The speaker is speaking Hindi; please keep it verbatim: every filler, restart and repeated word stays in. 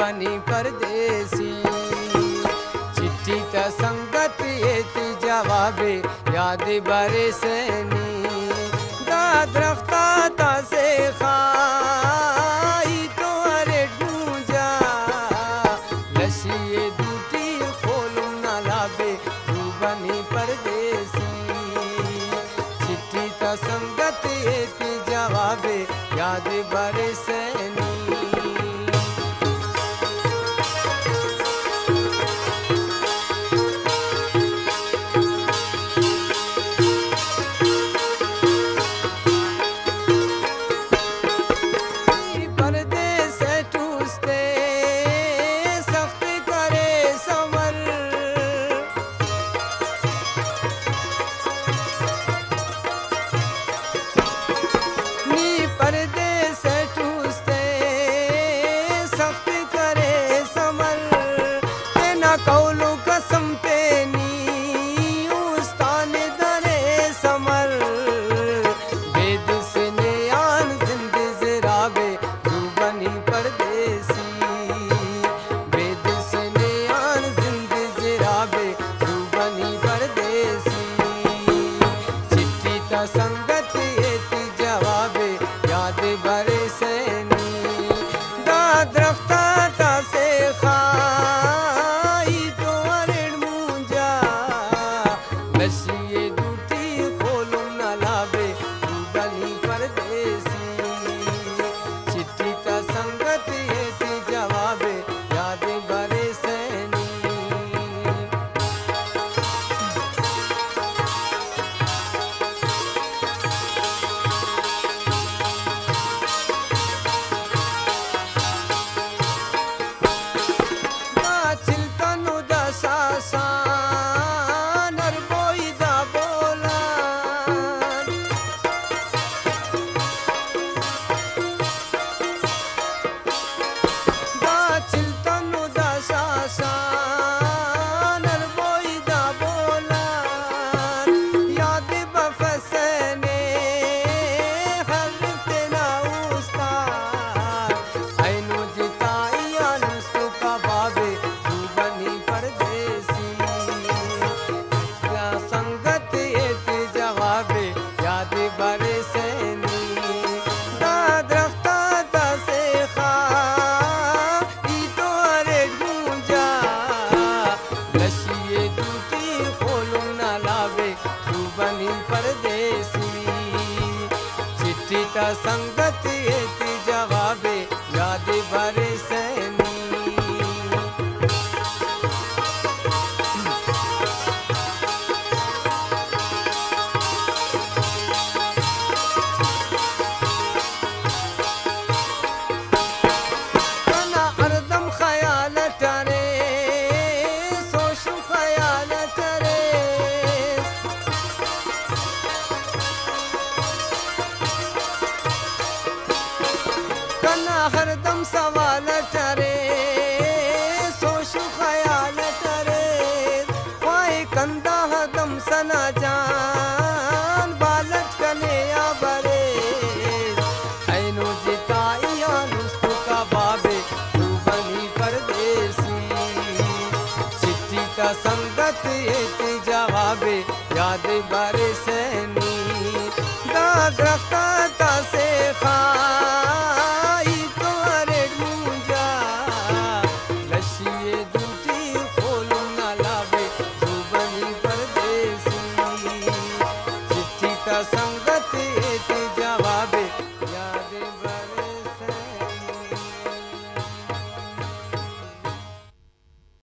बनी परदेसी। चिट्ठी त संगत एती जवाबे याद बरसनी। दा दरख्ता ता से खाई तो अरे ढूंजा लसिए दूटी खोलूं न लाबे तू बनी परदेसी। चिट्ठी त संगत एती जवाबे याद बरसनी। कौलू कसम पे नी उस्तान दरे समर बेद से नयान जिंद जराबे तू बनी परदेसी। बेद से नयान जिंद जराबे तू बनी परदेसी। चिट्ठी ता संगत एती जवाबे याद बरसनी। दा दरख्ता ता से खा लसिए दूटी खोलूं न लाबे तू बनी परदेसी। चिट्ठी ता संगत एती जवाबे याद बरसनी। चिट्ठी ता संगत एती जवाबे याद बरसनी। कना हरदम ख्याल टरे सोचू ख्याल टरे। हरदम सवाल टरे सोचू ख्याल टरे। ख्वाए कंदा हदम सना जान बालच कने या बरे। ऐनो जिताई अनुस्तु का बाबे तू बनी परदेसी। चिट्ठी का संगत एती जवाबे याद बरसनी।